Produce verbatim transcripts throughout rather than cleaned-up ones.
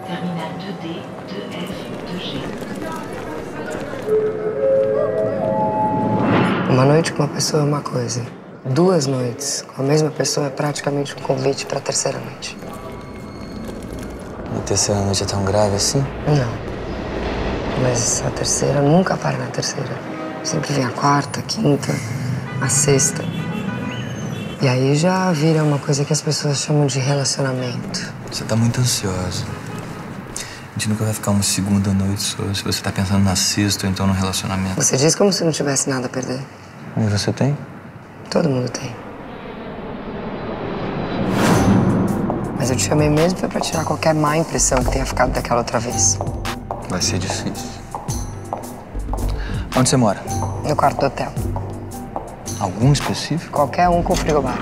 terminal deux D, deux F, deux G. Uma noite com uma pessoa é uma coisa. Duas noites com a mesma pessoa é praticamente um convite para a terceira noite. A terceira noite é tão grave assim? Não. Mas a terceira nunca para na terceira. Sempre vem a quarta, a quinta, a sexta. E aí já vira uma coisa que as pessoas chamam de relacionamento. Você tá muito ansiosa. A gente nunca vai ficar uma segunda noite só se você tá pensando na sexta ou então no relacionamento. Você diz como se não tivesse nada a perder. E você tem? Todo mundo tem. Mas eu te chamei mesmo foi pra tirar qualquer má impressão que tenha ficado daquela outra vez. Vai ser difícil. Onde você mora? No quarto do hotel. Algum específico? Qualquer um com frigobar.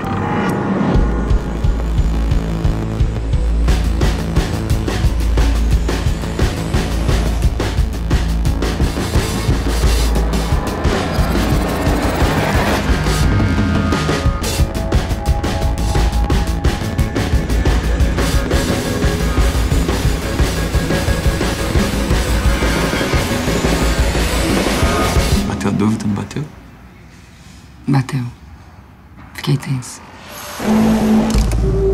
Bateu a dúvida, não bateu? Bateu. Fiquei tensa.